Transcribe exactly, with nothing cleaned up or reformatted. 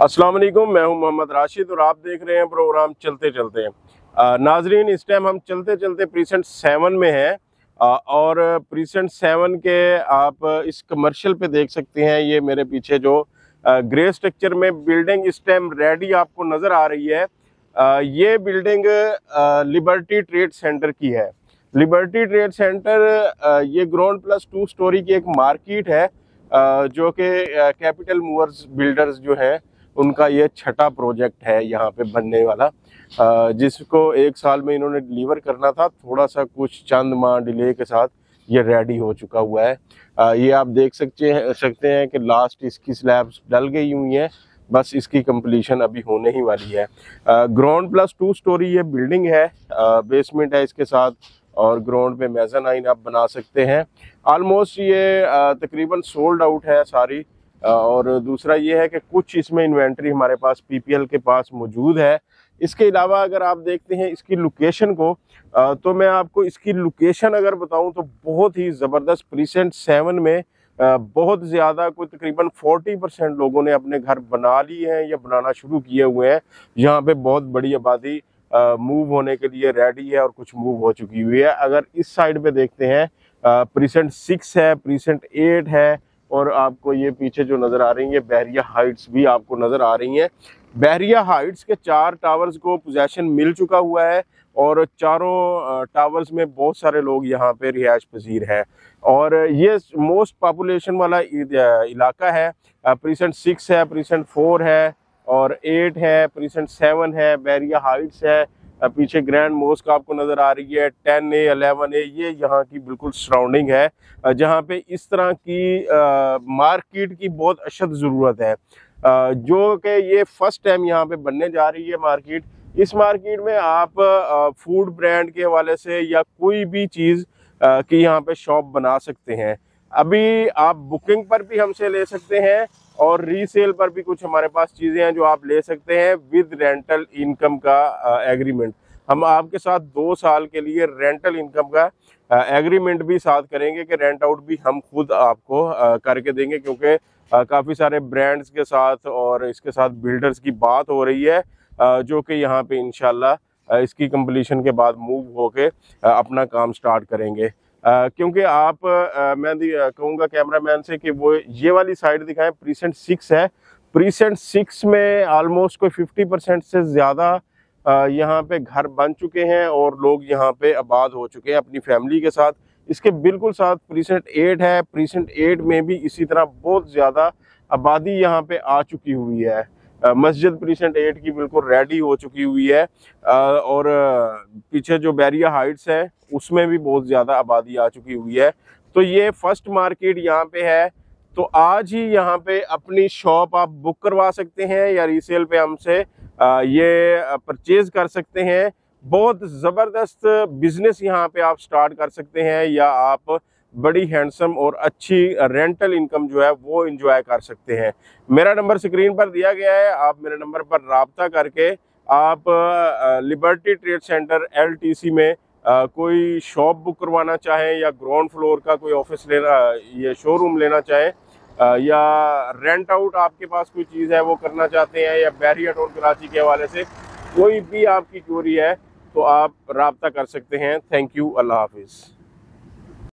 अस्सलाम वालेकुम, मैं हूं मोहम्मद राशिद और आप देख रहे हैं प्रोग्राम चलते चलते हैं। नाजरीन, इस टाइम हम चलते चलते प्रीसेंट सेवन में हैं और प्रीसेंट सेवन के आप इस कमर्शियल पे देख सकते हैं। ये मेरे पीछे जो ग्रे स्ट्रक्चर में बिल्डिंग इस टाइम रेडी आपको नज़र आ रही है, आ, ये बिल्डिंग लिबर्टी ट्रेड सेंटर की है। लिबर्टी ट्रेड सेंटर ये ग्राउंड प्लस टू स्टोरी की एक मार्केट है, आ, जो कि कैपिटल मूवर्स बिल्डर्स जो है उनका ये छठा प्रोजेक्ट है यहाँ पे बनने वाला, जिसको एक साल में इन्होंने डिलीवर करना था। थोड़ा सा कुछ चंद माह डिले के साथ ये रेडी हो चुका हुआ है। ये आप देख सकते हैं सकते हैं कि लास्ट इसकी स्लैब्स डल गई हुई हैं, बस इसकी कंप्लीशन अभी होने ही वाली है। ग्राउंड प्लस टू स्टोरी ये बिल्डिंग है, बेसमेंट है इसके साथ और ग्राउंड पे मेज़ानाइन आप बना सकते हैं। ऑलमोस्ट ये तकरीबन सोल्ड आउट है सारी। और दूसरा ये है कि कुछ इसमें इन्वेंट्री हमारे पास पीपीएल के पास मौजूद है। इसके अलावा अगर आप देखते हैं इसकी लोकेशन को, तो मैं आपको इसकी लोकेशन अगर बताऊं तो बहुत ही ज़बरदस्त प्रीसेंट सेवन में बहुत ज़्यादा, कोई तकरीबन चालीस परसेंट लोगों ने अपने घर बना लिए हैं या बनाना शुरू किए हुए हैं। यहाँ पे बहुत बड़ी आबादी मूव होने के लिए रेडी है और कुछ मूव हो चुकी हुई है। अगर इस साइड पे देखते हैं प्रीसेंट सिक्स है, प्रीसेंट एट है और आपको ये पीछे जो नज़र आ रही है बहरिया हाइट्स भी आपको नज़र आ रही हैं। बहरिया हाइट्स के चार टावर्स को पोजेसन मिल चुका हुआ है और चारों टावर्स में बहुत सारे लोग यहाँ पे रिहाइश पजीर है और ये मोस्ट पॉपुलेशन वाला इलाका है। प्रीसेंट सिक्स है, प्रीसेंट फोर है और एट है, प्रीसेंट सेवन है, बहरिया हाइट्स है, पीछे ग्रैंड मोस्क आपको नज़र आ रही है, टेन ए इलेवन ए, ये यहाँ की बिल्कुल सराउंडिंग है जहाँ पे इस तरह की मार्केट की बहुत अशद ज़रूरत है, आ, जो कि ये फर्स्ट टाइम यहाँ पे बनने जा रही है मार्केट। इस मार्केट में आप आ, फूड ब्रांड के हवाले से या कोई भी चीज़ की यहाँ पे शॉप बना सकते हैं। अभी आप बुकिंग पर भी हमसे ले सकते हैं और रीसेल पर भी कुछ हमारे पास चीज़ें हैं जो आप ले सकते हैं विद रेंटल इनकम का एग्रीमेंट। हम आपके साथ दो साल के लिए रेंटल इनकम का एग्रीमेंट भी साथ करेंगे कि रेंट आउट भी हम खुद आपको आ, करके देंगे, क्योंकि काफ़ी सारे ब्रांड्स के साथ और इसके साथ बिल्डर्स की बात हो रही है, आ, जो कि यहाँ पे इंशाल्लाह इसकी कंप्लीशन के बाद मूव होके अपना काम स्टार्ट करेंगे। Uh, क्योंकि आप uh, मैं कहूँगा कैमरामैन से कि वो ये वाली साइड दिखाएं। प्रीसेंट सिक्स है, प्रीसेंट सिक्स में ऑलमोस्ट कोई फिफ्टी परसेंट से ज़्यादा uh, यहाँ पे घर बन चुके हैं और लोग यहाँ पे आबाद हो चुके हैं अपनी फैमिली के साथ। इसके बिल्कुल साथ प्रीसेंट एट है, प्रीसेंट एट में भी इसी तरह बहुत ज़्यादा आबादी यहाँ पे आ चुकी हुई है। मस्जिद प्रीसेंट एट की बिल्कुल रेडी हो चुकी हुई है और पीछे जो बहरिया हाइट्स है उसमें भी बहुत ज़्यादा आबादी आ चुकी हुई है। तो ये फर्स्ट मार्केट यहाँ पे है, तो आज ही यहाँ पे अपनी शॉप आप बुक करवा सकते हैं या रीसेल पे हमसे ये परचेज कर सकते हैं। बहुत ज़बरदस्त बिजनेस यहाँ पे आप स्टार्ट कर सकते हैं या आप बड़ी हैंडसम और अच्छी रेंटल इनकम जो है वो एंजॉय कर सकते हैं। मेरा नंबर स्क्रीन पर दिया गया है, आप मेरे नंबर पर राब्ता करके आप लिबर्टी ट्रेड सेंटर एलटीसी में आ, कोई शॉप बुक करवाना चाहें या ग्राउंड फ्लोर का कोई ऑफिस लेना, ये शोरूम लेना चाहें आ, या रेंट आउट आपके पास कोई चीज़ है वो करना चाहते हैं या बहरिया टाउन कराची के हवाले से कोई भी आपकी क्वेरी है तो आप राब्ता कर सकते हैं। थैंक यू, अल्लाह हाफिज़।